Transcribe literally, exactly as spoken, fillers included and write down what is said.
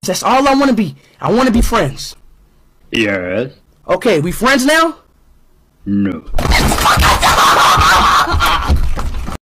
That's all I want to be. I want to be friends. Yes. Okay, we friends now? No.